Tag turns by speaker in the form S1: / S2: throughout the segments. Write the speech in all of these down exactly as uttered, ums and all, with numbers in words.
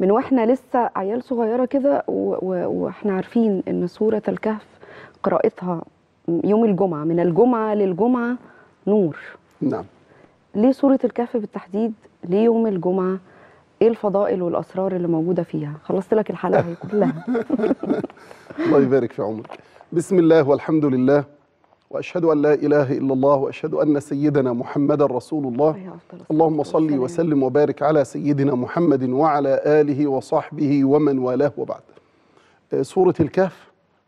S1: من واحنا لسه عيال صغيره كده واحنا عارفين ان سوره الكهف قراءتها يوم الجمعه، من الجمعه للجمعه نور.
S2: نعم.
S1: ليه سوره الكهف بالتحديد؟ ليه يوم الجمعه؟ ايه الفضائل والاسرار اللي موجوده فيها؟ خلصت لك الحلقه كلها.
S2: الله يبارك في عمرك. بسم الله والحمد لله، واشهد ان لا اله الا الله، واشهد ان سيدنا محمدا رسول الله. اللهم صل وسلم وبارك على سيدنا محمد وعلى اله وصحبه ومن والاه، وبعد. سوره الكهف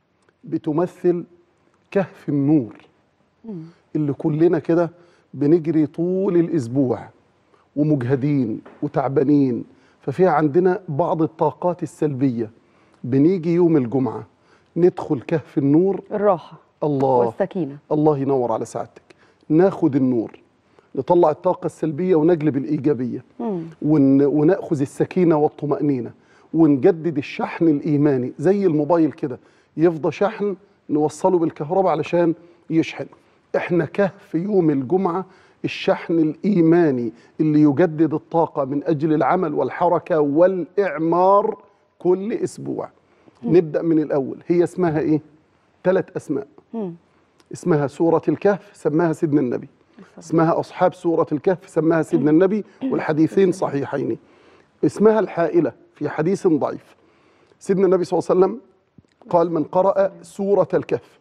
S2: بتمثل كهف النور اللي كلنا كده بنجري طول الاسبوع ومجهدين وتعبانين، ففيها عندنا بعض الطاقات السلبيه. بنيجي يوم الجمعه ندخل كهف النور،
S1: الراحه
S2: الله
S1: والسكينه.
S2: الله ينور على سعادتك. ناخد النور، نطلع الطاقه السلبيه ونجلب الايجابيه، ون... وناخذ السكينه والطمانينه، ونجدد الشحن الايماني زي الموبايل كده، يفضى شحن نوصله بالكهرباء علشان يشحن. احنا كهف يوم الجمعه، الشحن الايماني اللي يجدد الطاقه من اجل العمل والحركه والاعمار كل اسبوع. مم. نبدا من الاول. هي اسمها ايه؟ ثلاث اسماء. مم. اسمها سوره الكهف، سماها سيدنا النبي. اسمها اصحاب سوره الكهف، سماها سيدنا النبي، والحديثين صحيحين. اسمها الحائله في حديث ضعيف. سيدنا النبي صلى الله عليه وسلم قال: من قرأ سوره الكهف،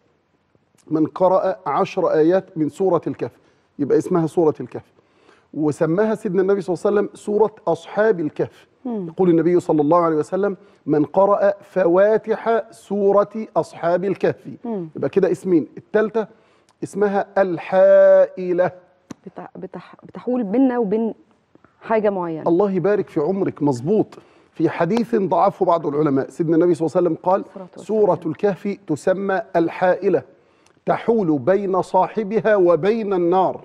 S2: من قرأ عشر آيات من سورة الكهف، يبقى اسمها سورة الكهف. وسماها سيدنا النبي صلى الله عليه وسلم سورة أصحاب الكهف. يقول النبي صلى الله عليه وسلم: من قرأ فواتح سورة أصحاب الكهف. يبقى كده اسمين. الثالثة اسمها الحائلة،
S1: بتح بتح بتحول بيننا وبين حاجة معينة.
S2: الله يبارك في عمرك، مظبوط. في حديث ضعفه بعض العلماء، سيدنا النبي صلى الله عليه وسلم قال: سورة الكهف تسمى الحائلة، تحول بين صاحبها وبين النار،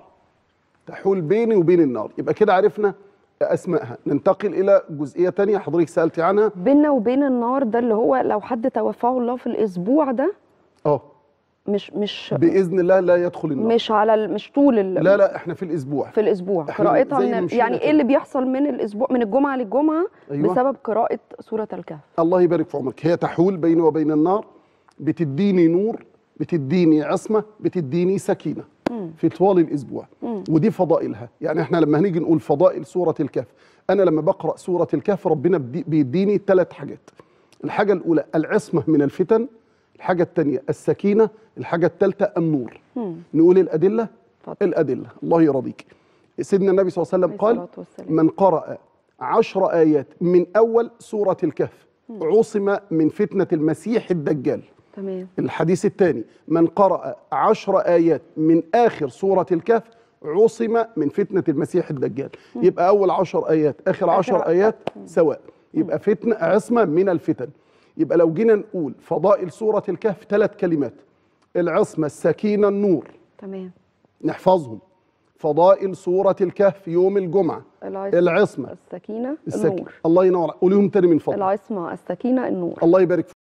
S2: تحول بيني وبين النار. يبقى كده عرفنا اسمائها. ننتقل الى جزئيه ثانيه حضرتك سالتي عنها.
S1: بيننا وبين النار ده اللي هو لو حد توفاه الله في الاسبوع ده،
S2: اه
S1: مش مش
S2: باذن الله لا يدخل النار.
S1: مش على مش طول ال...
S2: لا لا احنا في الاسبوع،
S1: في الاسبوع قراءتها من ال... يعني ايه اللي بيحصل من الاسبوع، من الجمعه للجمعه؟ أيوة. بسبب قراءه سوره الكهف.
S2: الله يبارك في عمرك. هي تحول بيني وبين النار، بتديني نور، بتديني عصمه، بتديني سكينه مم. في طوال الاسبوع. مم. ودي فضائلها. يعني احنا لما هنيجي نقول فضائل سوره الكهف، انا لما بقرا سوره الكهف ربنا بيديني ثلاث حاجات. الحاجه الاولى العصمه من الفتن، الحاجه الثانيه السكينه، الحاجه الثالثه النور. مم. نقول الادله. فضل. الادله الله يرضيك. سيدنا النبي صلى الله عليه وسلم قال: من قرأ عشر آيات من اول سوره الكهف مم. عصم من فتنه المسيح الدجال.
S1: تمام.
S2: الحديث الثاني: من قرأ عشر آيات من آخر سورة الكهف عصم من فتنة المسيح الدجال. م. يبقى أول عشر آيات آخر عشر آيات سواء، يبقى فتنة عصمة من الفتن. يبقى لو جينا نقول فضائل سورة الكهف ثلاث كلمات: العصمة، السكينة، النور.
S1: تمام.
S2: نحفظهم. فضائل سورة الكهف يوم الجمعة: العصمة،
S1: السكينة،
S2: السكينة.
S1: النور.
S2: الله ينور. قوليهم تاني من فضلك.
S1: العصمة، السكينة، النور.
S2: الله يبارك.